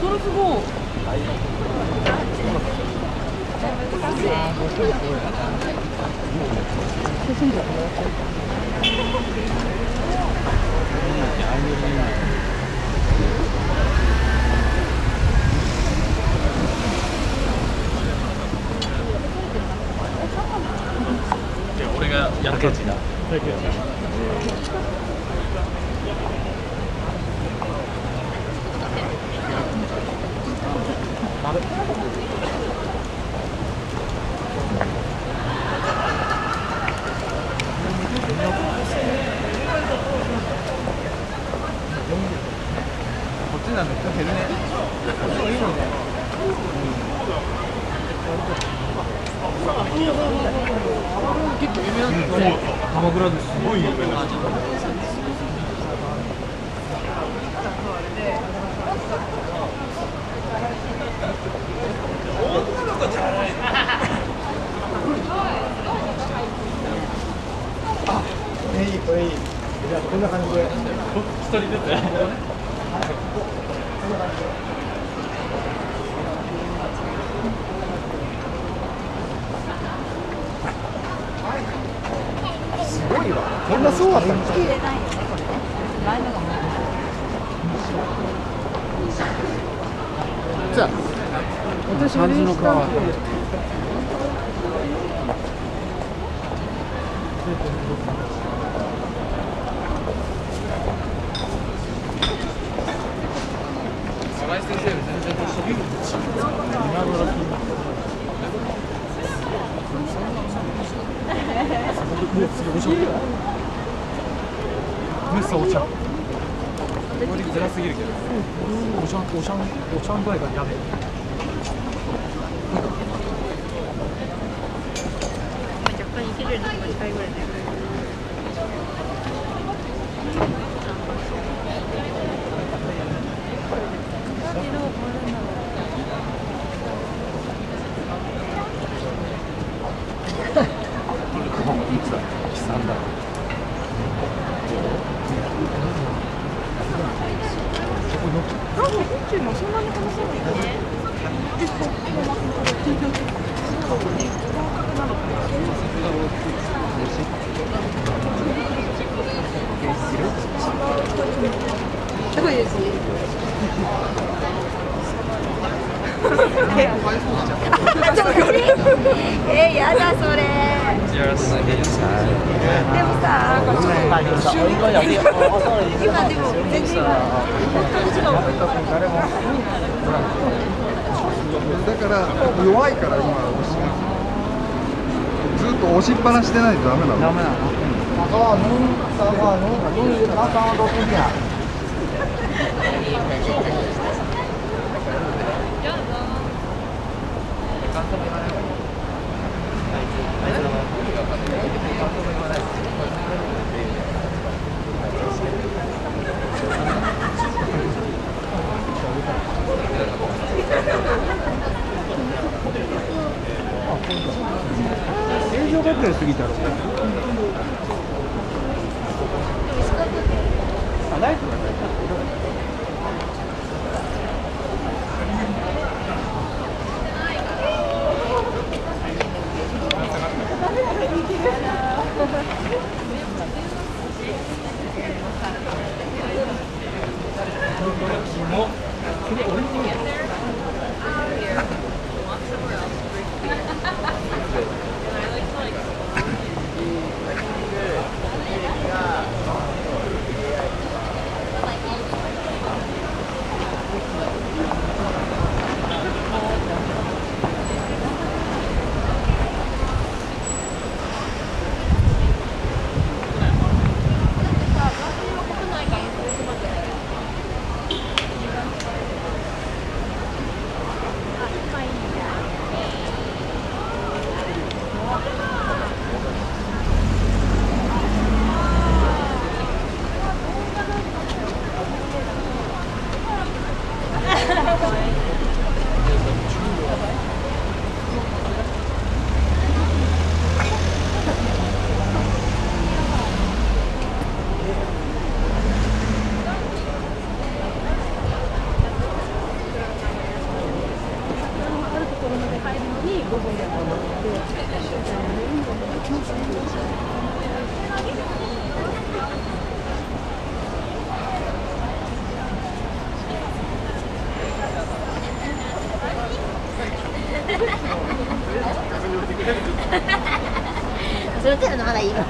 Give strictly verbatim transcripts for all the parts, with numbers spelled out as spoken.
それすごい。 俺がやったやつだ。こっちなんだ人減るね。いいのね。結構有名なんですね。鎌倉ですごい有名な。あ、いいこれいい。じゃあこんな感じで。一人ずつ。すごいわ。こんなすごかったんですか。入れないよね、これね。前のがもう。じゃあ、私漢字の川。新井先生より全然年上。今頃金。もう次お茶。ムッサお茶。これずらすぎるけど。お茶お茶お茶具合がやべえ。 若干いけるようになって近いぐらいね。 悲惨だ。 なんか宇宙もそんなに話さないよね。結構なのかな。すごいですね。え、やだそれ。でもさ、今でも全然だから弱いから今押しずっと押しっぱなしでないとダメなの。ダメなの。正常学園過ぎたろ。あ、ないとかね。 いい。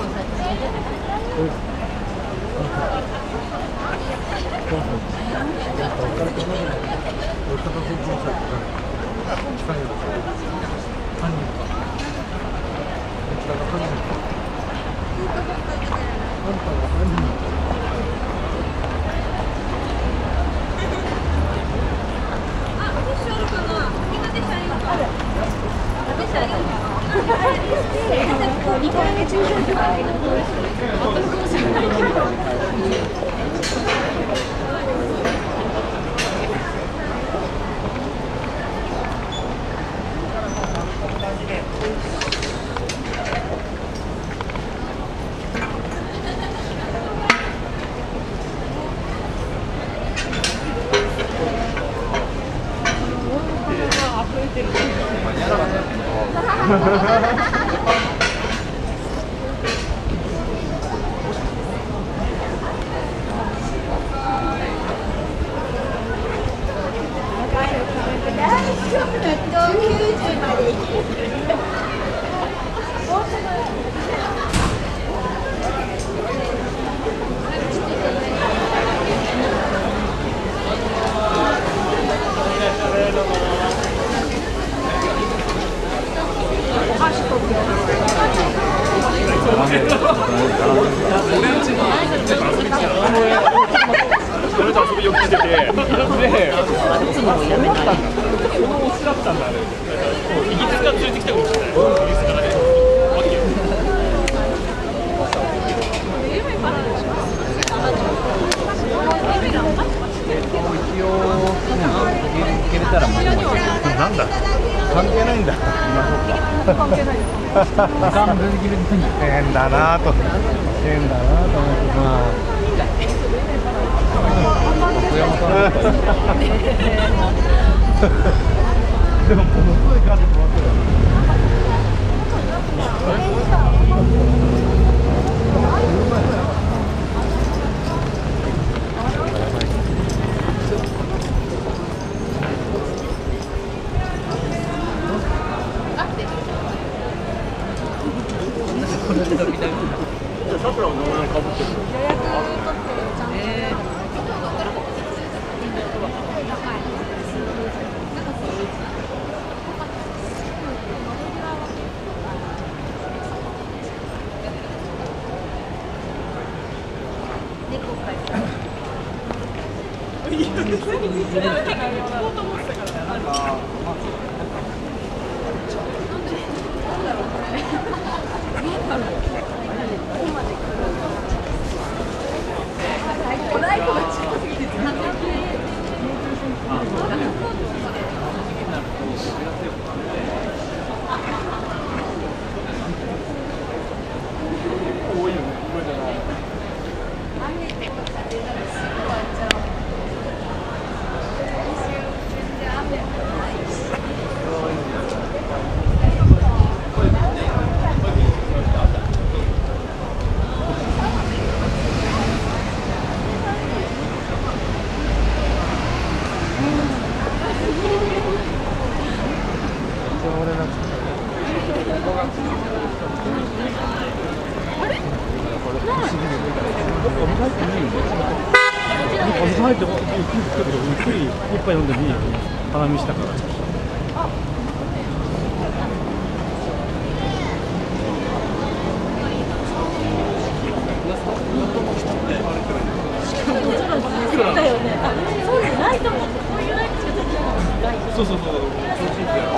にかいめ駐車場とかあるかもしれないけど。 遊びよく来てて、で、いつも思ったんだ。子供推しだったんだあれ。イギリスから連れてきたかもしれない。イギリスからね。オッケー。 一応受けれたらもうなんだ。 関係ないんだ。 関係ない。 変だなと変だなと思って、まあ。でもものすごい数止まってる。 サプラを名前かぶってる。 予約取ってちゃんと。えー入ってもゆっくりゆっくり一杯飲んでもいいよ。花見したから。 そうだよね。あ、そうじゃないと思って、こういうライトしか出てない。 そうそうそう。そうしいや。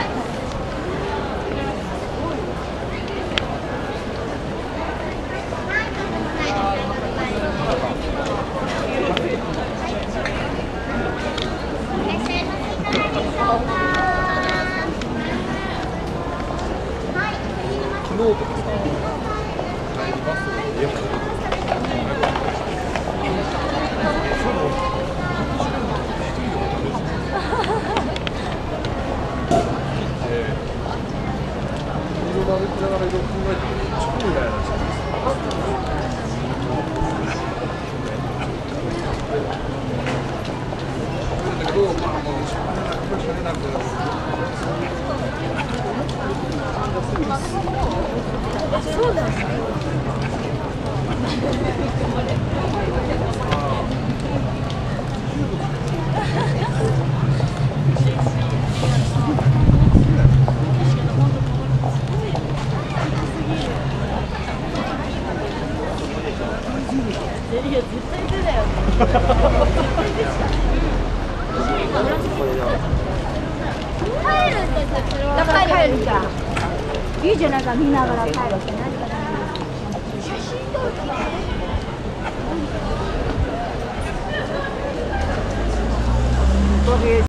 昨日とかさ、帰りバスでやっぱそうだよね。 だから帰るじゃん。いいじゃないか、見ながら帰るって何かな。写真撮る気ね。